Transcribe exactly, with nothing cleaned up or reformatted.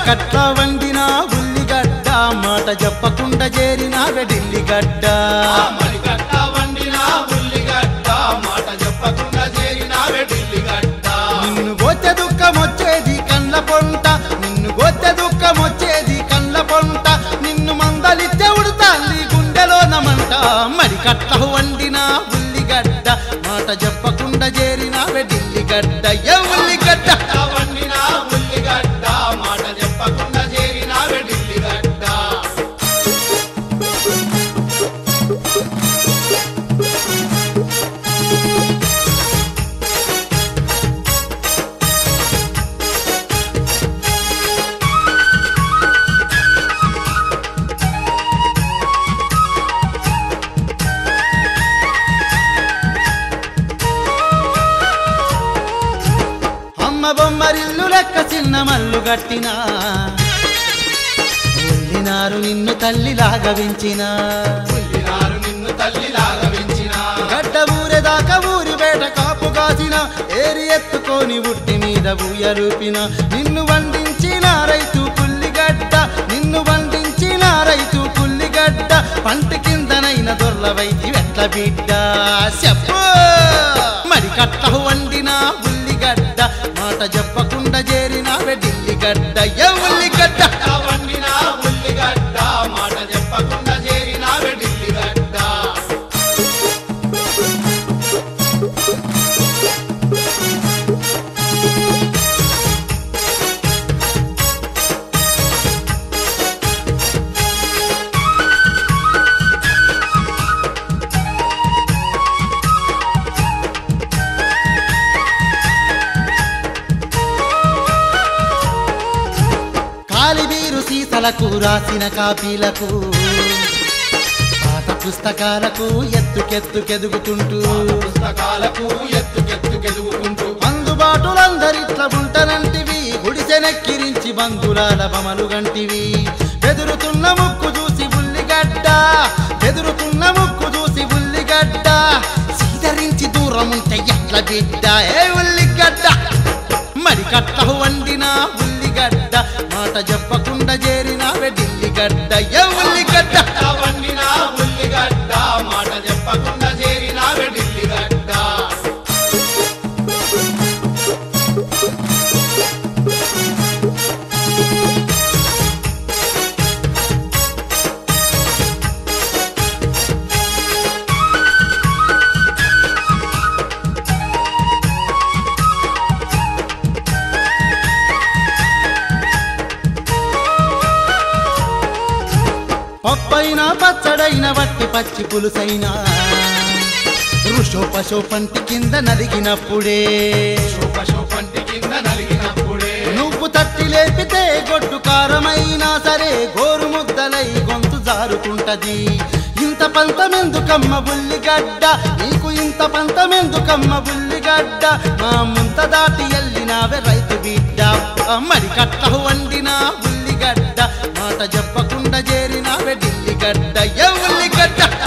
కట్ల వండిన ఉల్లిగడ్డ మాట చెప్పకుండా చేరినావే ఢిల్లీగడ్డ మరికట్ట వండిన ఉల్లిగడ్డ మాట చెప్పకుండా చేరినావే ఢిల్లీగడ్డ నిన్ను గోచె దుఃఖం వచ్చేది కండ్ల పొంట నిన్ను గోచె దుఃఖం వచ్చేది కండ్ల పొంట నిన్ను మందలిచ్చే ఉడతాల్లి గుండెలో నమంట మరి కట్ల వండిన ఉల్లిగడ్డ మాట చెప్పకుండా చేరినావే ఢిల్లీగడ్డ ఏ ఉల్లిగడ్డ వండిన ఉల్లిగడ్డ మాట చెప్పకుండా చేరినావే ఢిల్లీగడ్డ అమ్మ బొమ్మరిల్లు లెక్క చిన్న మల్లు గట్టినా ఉల్లినారు నిన్ను తల్లిలాగా వించిన ఉల్లినారు నిన్ను తల్లిలాగా పెంచిన గడ్డ ఊరేదాకా ఊరి బేట కాపు కాసిన ఏరి ఎత్తుకొని ఉట్టి మీద ఊయరూపిన నిన్ను వండించిన రైతు పుల్లిగడ్డ నిన్ను వండించిన రైతు పుల్లిగడ్డ పంట కిందనైన దొర్లవైతి వెట్ల బిడ్డ చెప్పు మరి కట్ట వండిన ఉల్లిగడ్డ మాట చెప్పకుండా చేరినావే ఢిల్లీగడ్డ ఏ ఉల్లిగడ్డ వండిన ఉల్లిగడ్డ మాట చెప్పకుండా చేరినావే ఢిల్లీగడ్డ కాలివీరు సీసలకు రాసిన కాపీలకు పాత పుస్తకాలకు ఎత్తుకెత్తుకెదుగుతుంటూ పుస్తకాలకు ఎత్తుకెత్తుకెదుగుకుంటూ అందుబాటులందరిట్ల ఉంటనంటివి గుడిసెనెక్కిరించి బంధురాల బమలు గంటివి బెదురుతున్న ముక్కు చూసి ఉల్లిగడ్డ బెదురుతున్న ముక్కు చూసి ఉల్లిగడ్డ సీదరించి దూరం ఉంటే ఎట్ల బిడ్డ ఏ ఉల్లిగడ్డ మరి కట్ట వండిన ఉల్లిగడ్డ మాట చెప్పకుండా చేరినావే ఢిల్లీగడ్డ ఏ ఉల్లిగడ్డ వండిన ఉల్లిగడ్డ మాట చెప్పకుండా చేరినావే ఢిల్లీగడ్డ పప్పైనా పచ్చడైన వట్టి పచ్చి పులుసైనా ఋషోపశో పంటి కింద నలిగినప్పుడే శోభశో పంటి కింద నలిగినప్పుడే నువ్వు తట్టి లేపితే గొడ్డు కారమైనా సరే గోరు ముద్దలై గొంతు జారుకుంటది ఇంత పంతమెందుకమ్మ ఉల్లిగడ్డ నీకు ఇంత పంతమెందుకమ్మ ఉల్లిగడ్డ మా ముంత దాటి ఎల్లినావే రైతు బిడ్డ మరి కట్ట వండిన ఉల్లిగడ్డ మాట చెప్పకుండా చేరినావే ఢిల్లీగడ్డ ఏ ఉల్లిగడ్డ